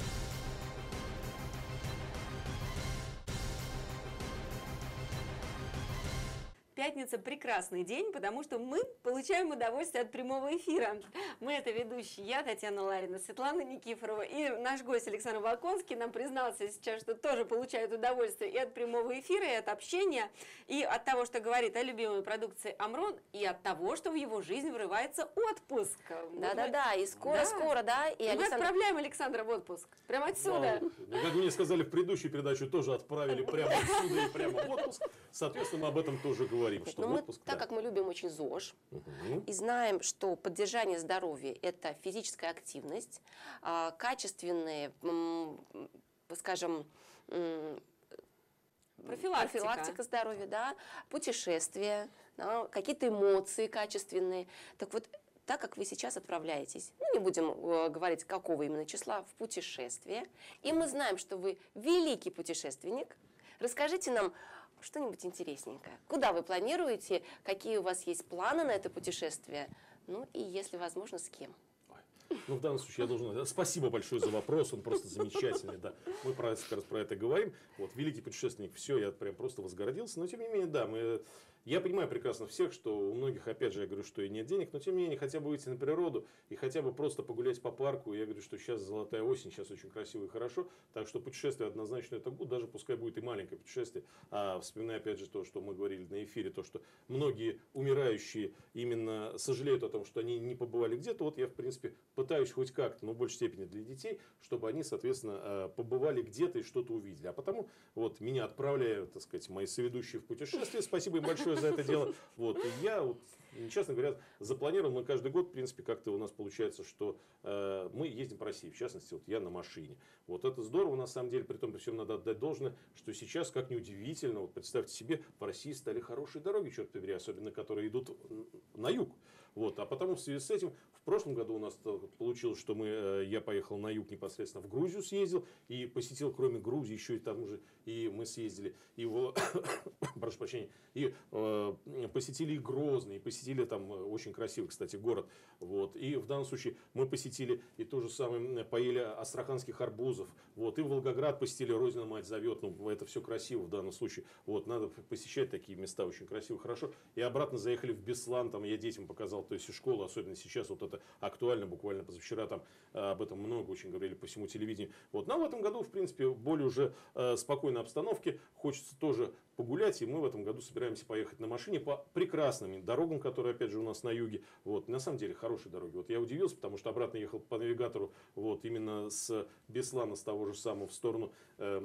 S1: Пятница – прекрасный день, потому что мы получаем удовольствие от прямого эфира. Мы – это ведущие я, Татьяна Ларина, Светлана Никифорова, и наш гость Александр Балконский нам признался сейчас, что тоже получает удовольствие и от прямого эфира, и от общения, и от того, что говорит о любимой продукции Амрон, и от того, что в его жизнь врывается отпуск.
S2: Да-да-да, и скоро-скоро, да. И
S1: мы отправляем Александра в отпуск, прямо отсюда.
S3: Да. Как мне сказали в предыдущей передаче, тоже отправили прямо отсюда и прямо в отпуск. Соответственно, мы об этом тоже говорим. Что
S2: Но
S3: отпуск,
S2: так как мы любим очень ЗОЖ и знаем, что поддержание здоровья – это физическая активность, качественные, скажем, профилактика здоровья, да, путешествия, да, какие-то эмоции качественные. Так вот, так как вы сейчас отправляетесь, ну, не будем говорить, какого именно числа, в путешествие, и мы знаем, что вы великий путешественник, расскажите нам что-нибудь интересненькое. Куда вы планируете, какие у вас есть планы на это путешествие, ну и, если возможно, с кем?
S3: Ну, в данном случае я должен... Спасибо большое за вопрос, он просто замечательный, да. Мы как раз про это говорим. Вот, великий путешественник, все, я прям просто возгордился. Но, тем не менее, да, я понимаю прекрасно всех, что у многих, опять же, я говорю, что и нет денег, но, тем не менее, хотя бы выйти на природу и хотя бы просто погулять по парку. Я говорю, что сейчас золотая осень, сейчас очень красиво и хорошо. Так что путешествие однозначно это будет, даже пускай будет и маленькое путешествие. А вспоминая, опять же, то, что мы говорили на эфире, то, что многие умирающие именно сожалеют о том, что они не побывали где-то. Вот я, в принципе, пытаюсь хоть как-то, но в большей степени для детей, чтобы они, соответственно, побывали где-то и что-то увидели. А потому вот меня отправляют, так сказать, мои соведущие в путешествие. Спасибо им большое за это дело. Вот. И я, вот, честно говоря, запланирован, мы каждый год, в принципе, как-то у нас получается, что мы ездим по России, в частности, вот я на машине. Вот это здорово, на самом деле, при том, при всем надо отдать должное, что сейчас, как ни удивительно, вот представьте себе, в России стали хорошие дороги, черт побери, особенно которые идут на юг. Вот. А потом в связи с этим, в прошлом году у нас получилось, что я поехал на юг непосредственно в Грузию съездил и посетил, кроме Грузии, еще и там уже, и мы съездили, и прошу прощения, и посетили и Грозный, и посетили там очень красивый, кстати, город. Вот. И в данном случае мы посетили и то же самое, поели астраханских арбузов, вот. И Волгоград посетили, Родина мать зовет, ну это все красиво в данном случае. Вот. Надо посещать такие места, очень красиво, хорошо. И обратно заехали в Беслан, там я детям показал, то есть и школу, особенно сейчас вот это актуально, буквально позавчера там об этом много очень говорили по всему телевидению. Вот. Но в этом году, в принципе, более уже спокойной обстановке, хочется тоже погулять, и мы в этом году собираемся поехать на машине по прекрасным дорогам, которые, опять же, у нас на юге. Вот. На самом деле, хорошие дороги. Вот я удивился, потому что обратно ехал по навигатору вот, именно с Беслана, с того же самого, в сторону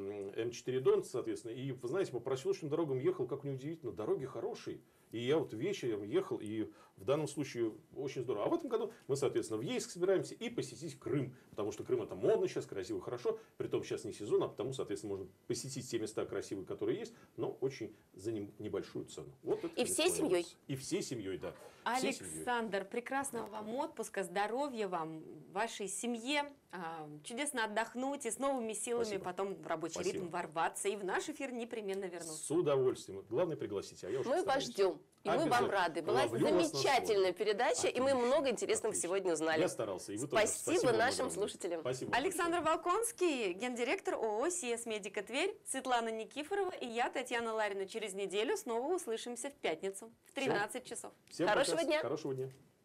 S3: М4 Дон, соответственно. И, вы знаете, по проселочным дорогам ехал, как неудивительно, дороги хорошие. И я вот вечером ехал, и в данном случае очень здорово. А в этом году мы, соответственно, в Ейск собираемся и посетить Крым, потому что Крым это модно сейчас, красиво, хорошо. Притом сейчас не сезон, а потому, соответственно, можно посетить те места красивые, которые есть, но очень за небольшую цену. Вот это
S2: и всей семьей.
S3: И всей семьей, да. Всей семьей.
S1: Александр, прекрасного вам отпуска, здоровья вам, вашей семье, чудесно отдохнуть и с новыми силами
S3: Спасибо.
S1: потом в рабочий
S3: Спасибо.
S1: ритм ворваться и в наш эфир непременно вернуться.
S3: С удовольствием. Главное пригласите, а я уже
S2: Мы вас
S3: постараюсь.
S2: ждем. И мы вам рады. Была
S3: Ловлю вас на
S2: замечательная
S3: слове.
S2: передача, и мы
S3: Отлично.
S2: много интересного
S3: Отлично.
S2: сегодня узнали.
S3: Я старался, и вы тоже.
S2: Спасибо
S3: вам
S2: нашим
S3: огромное.
S2: слушателям.
S3: Спасибо. вам
S1: Александр
S3: большое.
S1: Волконский, гендиректор ООО «СИЭС Медика Тверь», Светлана Никифорова и я, Татьяна Ларина. Через неделю снова услышимся в пятницу в 13 часов.
S3: Всем
S2: Хорошего
S3: пока.
S2: дня.
S3: Хорошего дня.